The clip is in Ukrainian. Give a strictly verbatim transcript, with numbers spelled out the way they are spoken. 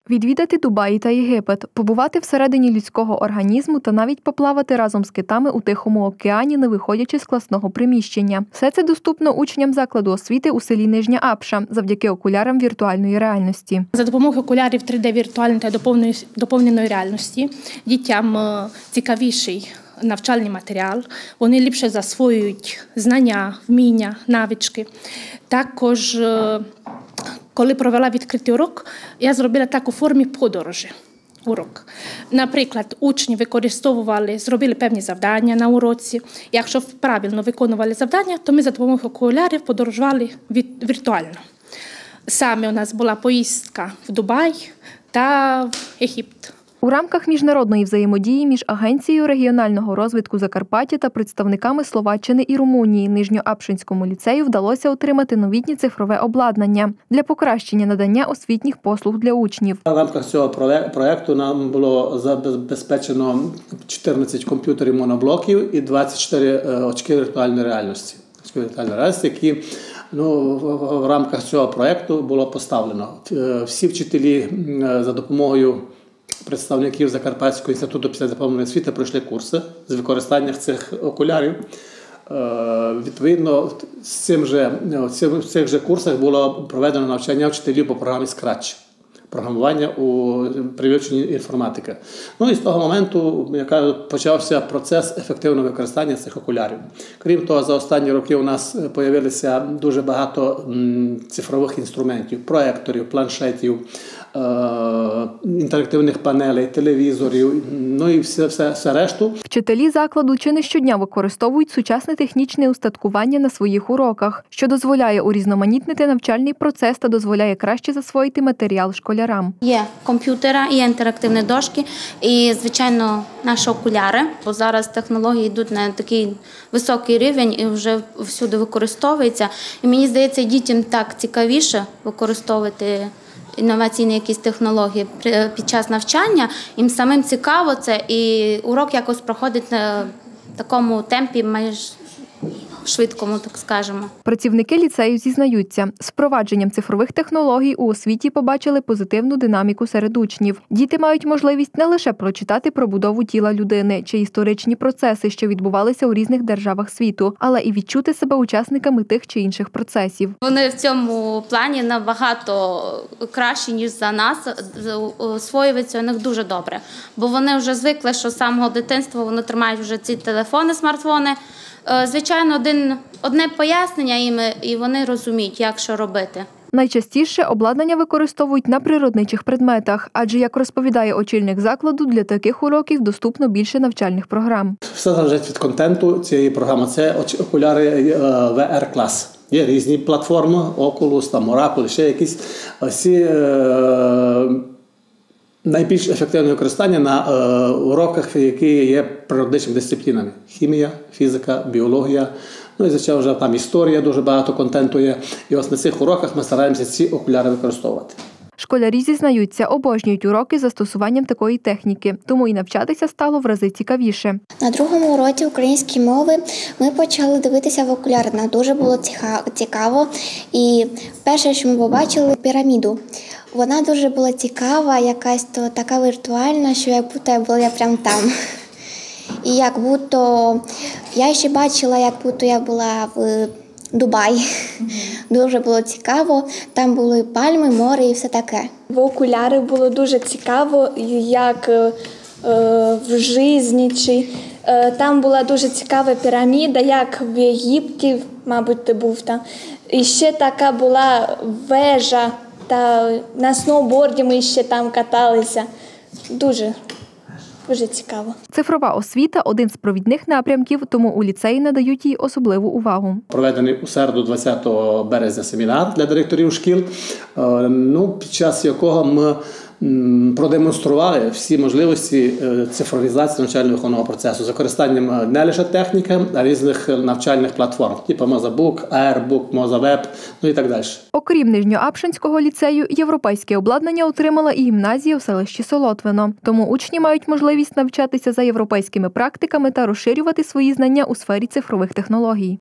Відвідати Дубаї та Єгипет, побувати всередині людського організму та навіть поплавати разом з китами у Тихому океані, не виходячи з класного приміщення. Все це доступно учням закладу освіти у селі Нижня Апша завдяки окулярам віртуальної реальності. За допомогою окулярів три де віртуальної та доповненої реальності дітям цікавіший навчальний матеріал, вони ліпше засвоюють знання, вміння, навички. Також, коли провела відкритий урок, я зробила так у формі подорожі. Урок. Наприклад, учні використовували, зробили певні завдання на уроці. Якщо правильно виконували завдання, то ми за допомогою окулярів подорожували віртуально. Саме у нас була поїздка в Дубай та в Єгипет. У рамках міжнародної взаємодії між Агенцією регіонального розвитку Закарпаття та представниками Словаччини і Румунії Нижньоапшинському ліцею вдалося отримати новітнє цифрове обладнання для покращення надання освітніх послуг для учнів. В рамках цього проєкту нам було забезпечено чотирнадцять комп'ютерів моноблоків і двадцять чотири очки віртуальної реальності, очки віртуальної реальності, які ну, в рамках цього проєкту було поставлено. Всі вчителі за допомогою представників Закарпатського інституту післядипломної освіти пройшли курси з використання цих окулярів. Відповідно, з цим же, в цих же курсах було проведено навчання вчителів по програмі Scratch, програмування у при вивченні інформатики. Ну і з того моменту, яка почався процес ефективного використання цих окулярів. Крім того, за останні роки у нас з'явилося дуже багато цифрових інструментів, проекторів, планшетів, інтерактивних панелей, телевізорів, ну і все, все, все решту. Вчителі закладу чи не щодня використовують сучасне технічне устаткування на своїх уроках, що дозволяє урізноманітнити навчальний процес та дозволяє краще засвоїти матеріал школярам. Є комп'ютера, є інтерактивні дошки і, звичайно, наші окуляри, бо зараз технології йдуть на такий високий рівень і вже всюди використовується. І мені здається, дітям так цікавіше використовувати інноваційні якісь технології під час навчання, їм самим цікаво це, і урок якось проходить на такому темпі майже швидкому, так скажемо. Працівники ліцею зізнаються, з впровадженням цифрових технологій у освіті побачили позитивну динаміку серед учнів. Діти мають можливість не лише прочитати про будову тіла людини чи історичні процеси, що відбувалися у різних державах світу, але і відчути себе учасниками тих чи інших процесів. Вони в цьому плані набагато кращі, ніж за нас, освоюються у них дуже добре. Бо вони вже звикли, що з самого дитинства вони тримають вже ці телефони, смартфони. Звичайно, один, одне пояснення їм, і вони розуміють, як що робити. Найчастіше обладнання використовують на природничих предметах, адже, як розповідає очільник закладу, для таких уроків доступно більше навчальних програм. Все залежить від контенту цієї програми. Це окуляри ві ар-клас. Є різні платформи, Oculus, там, Oracle, ще якісь. Всі е найбільш ефективне використання на е, уроках, які є природничими дисциплінами. Хімія, фізика, біологія, ну і, звичайно, вже там історія, дуже багато контенту є. І ось на цих уроках ми стараємося ці окуляри використовувати. Школярі зізнаються, обожнюють уроки з застосуванням такої техніки, тому і навчатися стало в рази цікавіше. На другому уроці української мови ми почали дивитися в окуляри. Нам дуже було цікаво. І перше, що ми побачили – піраміду. Вона дуже була цікава, якась то така віртуальна, що як будто я була прямо там. І як будто я ще бачила, як будто я була в Дубаї. Mm-hmm. Дуже було цікаво, там були пальми, море і все таке. В окуляри було дуже цікаво, як е, в житті, чи е, там була дуже цікава піраміда, як в Єгипті, мабуть, ти був там. І ще така була вежа, та на сноуборді ми ще там каталися. Дуже. Дуже цікаво. Цифрова освіта – один з провідних напрямків, тому у ліцеї надають їй особливу увагу. Проведений у середу, двадцятого березня, семінар для директорів шкіл, ну, під час якого ми продемонстрували всі можливості цифровізації навчально-виховного процесу з використанням не лише техніки, а різних навчальних платформ, типу Mozabook, Airbook, Mozaweb, ну і так далі. Окрім Нижньоапшинського ліцею, європейське обладнання отримала і гімназія у селищі Солотвино. Тому учні мають можливість навчатися за європейськими практиками та розширювати свої знання у сфері цифрових технологій.